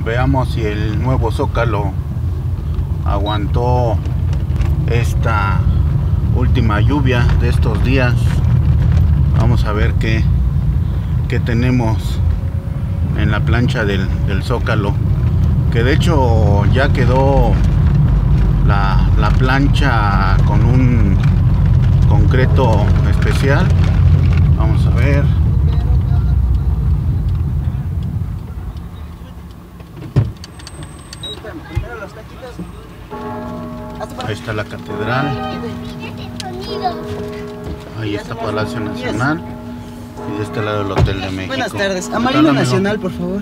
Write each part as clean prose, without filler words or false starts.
Veamos si el nuevo Zócalo aguantó esta última lluvia de estos días. Vamos a ver qué tenemos en la plancha del Zócalo, que de hecho ya quedó la plancha con un concreto especial. Vamos a ver. Ahí está la catedral. Ahí está Palacio Nacional. Y de este lado el Hotel de México. Buenas tardes. A Marina Nacional, por favor.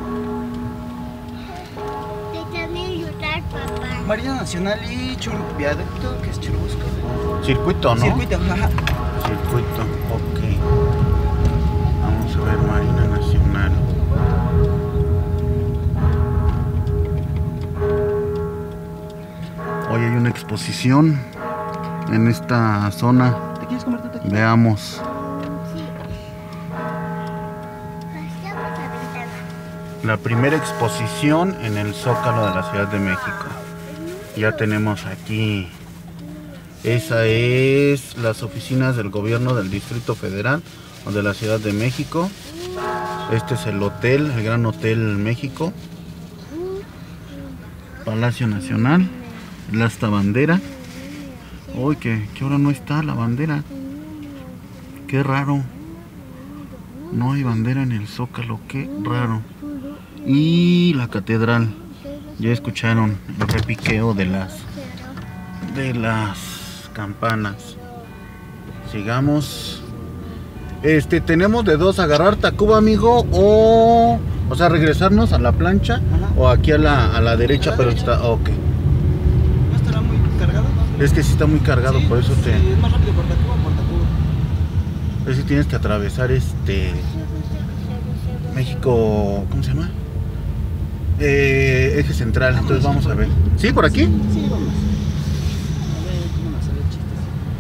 Marina Nacional y viaducto, que es Churubusco. Circuito, ¿no? Circuito, ajá. Circuito, ok. Vamos a ver Marina Nacional. Hoy hay una exposición en esta zona. ¿Te quieres comer tu taquito? Veamos. La primera exposición en el Zócalo de la Ciudad de México. Ya tenemos aquí. Esa es las oficinas del gobierno del Distrito Federal o de la Ciudad de México. Este es el hotel, el Gran Hotel México. Palacio Nacional. Esta bandera. Uy, que ahora no está la bandera. Qué raro. No hay bandera en el Zócalo, qué raro. Y la catedral. Ya escucharon el repiqueo de las campanas. Sigamos. Tenemos de dos: agarrar Tacuba, amigo, o sea, regresarnos a la plancha. Ajá. O aquí a la derecha, pero está ok. ¿No estará muy cargado? Es que sí está muy cargado, sí, por eso sí, es más rápido por Tacuba, Es que tienes que atravesar México, ¿cómo se llama? Eje central, entonces vamos a ver. ¿Sí, por aquí? Sí, vamos. A ver cómo nos sale el chiste.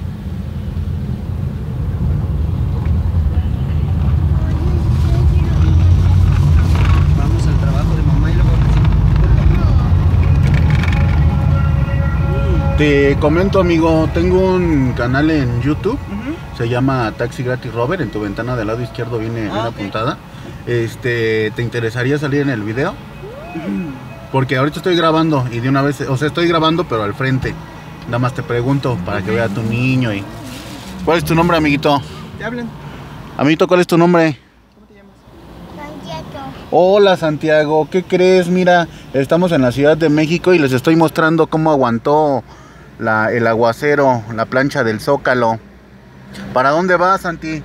Vamos al trabajo de mamá y luego Te comento, amigo, tengo un canal en YouTube. Se llama Taxi Gratis Robert. En tu ventana del lado izquierdo viene una apuntada. ¿Te interesaría salir en el video? Porque ahorita estoy grabando y de una vez, o sea, estoy grabando pero al frente. Nada más te pregunto para que vea tu niño. ¿Cuál es tu nombre, amiguito? Te hablan. Amiguito, ¿cuál es tu nombre? ¿Cómo te llamas? Santiago. Hola, Santiago, ¿qué crees? Mira, estamos en la Ciudad de México y les estoy mostrando cómo aguantó el aguacero, la plancha del Zócalo. ¿Para dónde vas, Santi?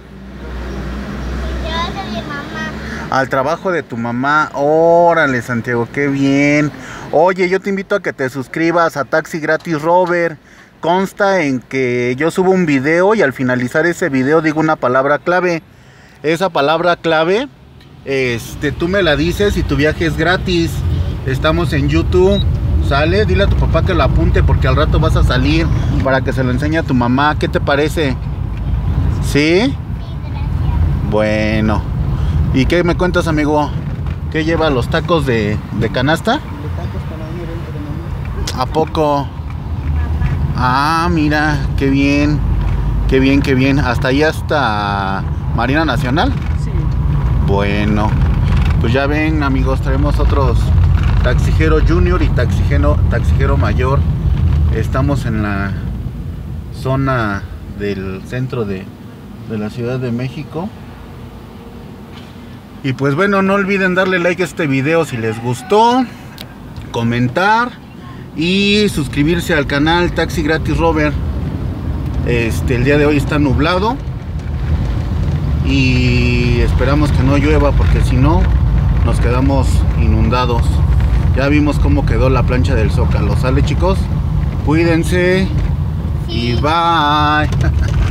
Al trabajo de tu mamá. Órale, Santiago, qué bien. Oye, yo te invito a que te suscribas a Taxi Gratis Robert. Consta en que yo subo un video y al finalizar ese video digo una palabra clave. Esa palabra clave, tú me la dices y tu viaje es gratis. Estamos en YouTube. ¿Sale? Dile a tu papá que lo apunte porque al rato vas a salir para que se lo enseñe a tu mamá. ¿Qué te parece? ¿Sí? Bueno. ¿Y qué me cuentas, amigo? ¿Qué lleva los tacos de canasta? De tacos para un evento de mamá. ¿A poco? Ah, mira, qué bien. Qué bien, qué bien. ¿Hasta allá hasta Marina Nacional? Sí. Bueno, pues ya ven, amigos, traemos otros Taxijero Junior y Taxijero Mayor. Estamos en la zona del centro de la Ciudad de México. Y pues bueno, no olviden darle like a este video si les gustó, comentar y suscribirse al canal Taxi Gratis Robert. El día de hoy está nublado y esperamos que no llueva porque si no nos quedamos inundados. Ya vimos cómo quedó la plancha del Zócalo. ¿Sale, chicos? Cuídense y bye.